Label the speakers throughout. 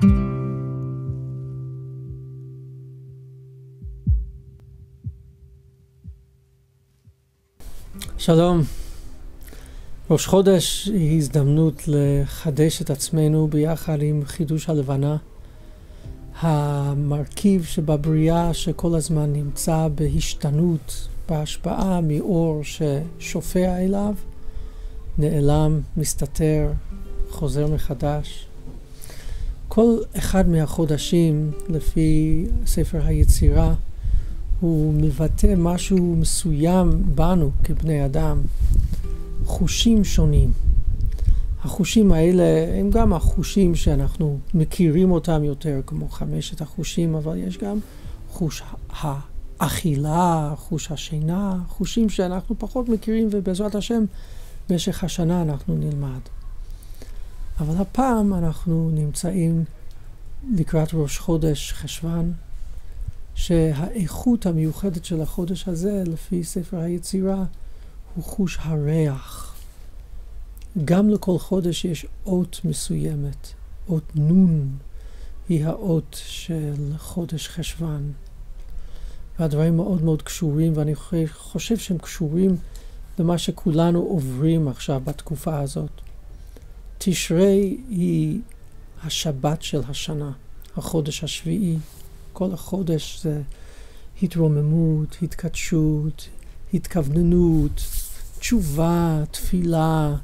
Speaker 1: שלום. ראש חודש היא הזדמנות לחדש את עצמנו ביחד עם חידוש הלבנה. המרכיב שבבריאה שכל הזמן נמצא בהשתנות, בהשפעה מאור ששופע אליו, נעלם, מסתתר, חוזר מחדש. כל אחד מהחודשים, לפי ספר היצירה, הוא מבטא משהו מסוים בנו כבני אדם, חושים שונים. החושים האלה הם גם החושים שאנחנו מכירים אותם יותר, כמו 5 החושים, אבל יש גם חוש האכילה, חוש השינה, חושים שאנחנו פחות מכירים, ובעזרת השם במשך השנה אנחנו נלמד. אבל הפעם אנחנו נמצאים לקראת ראש חודש חשוון, שהאיכות המיוחדת של החודש הזה, לפי ספר היצירה, הוא חוש הריח. גם לכל חודש יש אות מסוימת. אות נון היא האות של חודש חשוון. והדברים מאוד מאוד קשורים, ואני חושב שהם קשורים למה שכולנו עוברים עכשיו בתקופה הזאת. תשרי היא השבת של השנה, החודש השביעי. כל החודש זה התרוממות, התקדשות, התכווננות, תשובה, תפילה,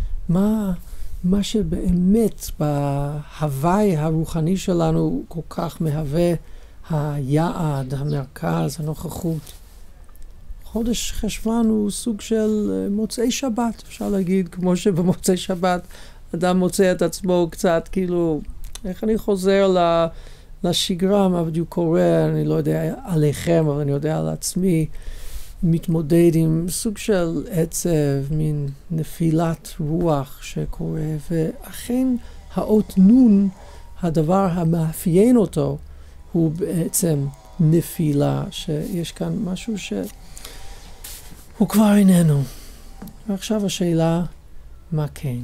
Speaker 1: מה שבאמת בהוואי הרוחני שלנו כל כך מהווה היעד, המרכז, הנוכחות. חודש חשוון הוא סוג של מוצאי שבת, אפשר להגיד, כמו שבמוצאי שבת אדם מוצא את עצמו קצת כאילו, איך אני חוזר לשגרה, מה בדיוק קורה, אני לא יודע עליכם, אבל אני יודע על עצמי, מתמודד עם סוג של עצב, מין נפילת רוח שקורה, ואכן האות נון, הדבר המאפיין אותו, הוא בעצם נפילה, שיש כאן משהו שהוא כבר איננו. ועכשיו השאלה, מה כן?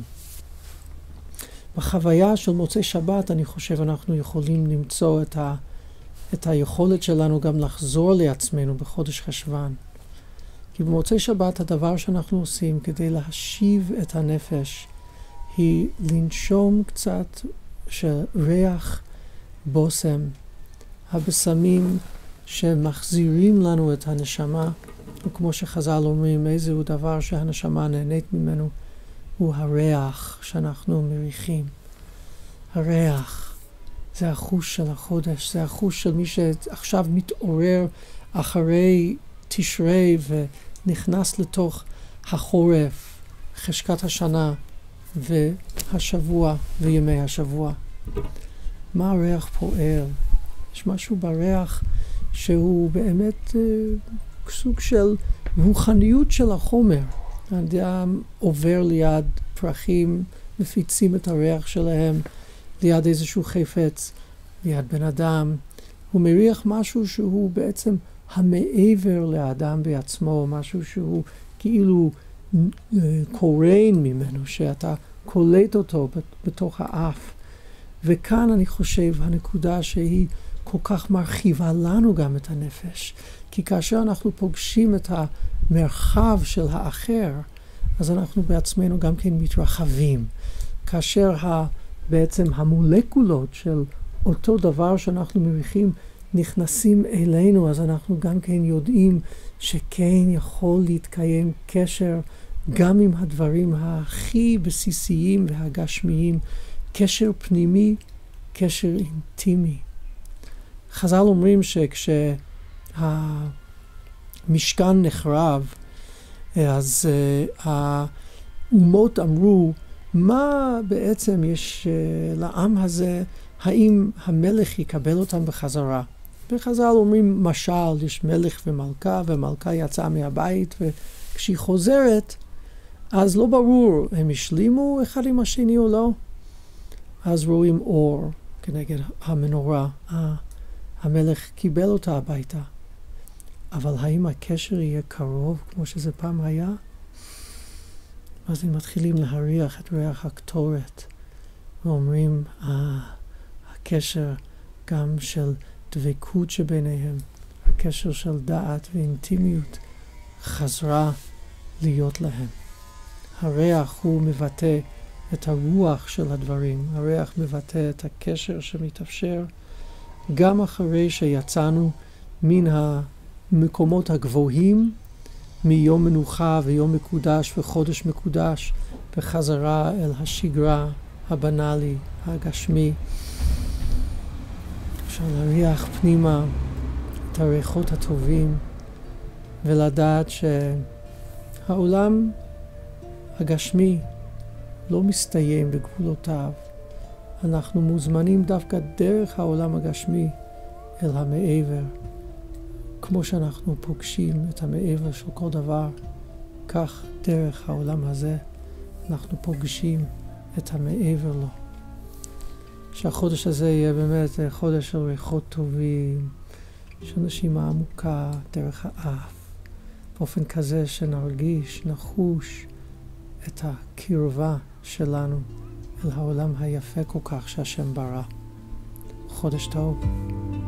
Speaker 1: בחוויה של מוצאי שבת, אני חושב אנחנו יכולים למצוא את היכולת שלנו גם לחזור לעצמנו בחודש חשוון. כי במוצאי שבת הדבר שאנחנו עושים כדי להשיב את הנפש היא לנשום קצת של ריח בושם, הבשמים שמחזירים לנו את הנשמה, וכמו שחז"ל אומרים, איזהו דבר שהנשמה נהנית ממנו, הוא הריח שאנחנו מריחים. הריח זה החוש של החודש, זה החוש של מי שעכשיו מתעורר אחרי תשרי ונכנס לתוך החורף, חשכת השנה והשבוע וימי השבוע. מה הריח פועל? יש משהו בריח שהוא באמת סוג של רוחניות של החומר. האדם עובר ליד פרחים, מפיצים את הריח שלהם, ליד איזשהו חפץ, ליד בן אדם. הוא מריח משהו שהוא בעצם המעבר לאדם בעצמו, משהו שהוא כאילו קורן ממנו, שאתה קולט אותו בתוך האף. וכאן אני חושב הנקודה שהיא כל כך מרחיבה לנו גם את הנפש. כי כאשר אנחנו פוגשים את המרחב של האחר, אז אנחנו בעצמנו גם כן מתרחבים. כאשר בעצם המולקולות של אותו דבר שאנחנו מריחים נכנסים אלינו, אז אנחנו גם כן יודעים שכן יכול להתקיים קשר גם עם הדברים הכי בסיסיים והגשמיים, קשר פנימי, קשר אינטימי. חז"ל אומרים שכשהמשכן נחרב, אז האומות אמרו, מה בעצם יש לעם הזה, האם המלך יקבל אותם בחזרה? וחז"ל אומרים, משל, יש מלך ומלכה, ומלכה יצאה מהבית, וכשהיא חוזרת, אז לא ברור, הם השלימו אחד עם השני או לא? אז רואים אור כנגד המנורה. המלך קיבל אותה הביתה. אבל האם הקשר יהיה קרוב כמו שזה פעם היה? אז הם מתחילים להריח את ריח הקטורת, ואומרים, הקשר גם של דבקות שביניהם, הקשר של דעת ואינטימיות חזרה להיות להם. הריח הוא מבטא את הרוח של הדברים, הריח מבטא את הקשר שמתאפשר גם אחרי שיצאנו מן המקומות הגבוהים, מיום מנוחה ויום מקודש וחודש מקודש, בחזרה אל השגרה הבנאלי, הגשמי. אפשר להריח פנימה את הריחות הטובים ולדעת שהעולם הגשמי לא מסתיים בגבולותיו. אנחנו מוזמנים דווקא דרך העולם הגשמי אל המעבר. כמו שאנחנו פוגשים את המעבר של כל דבר, כך דרך העולם הזה אנחנו פוגשים את המעבר לו. שהחודש הזה יהיה באמת חודש של ריחות טובים, של נשימה עמוקה דרך האף, באופן כזה שנרגיש, נחוש את הקרבה שלנו אל העולם היפה כל כך שהשם ברא. חודש טוב.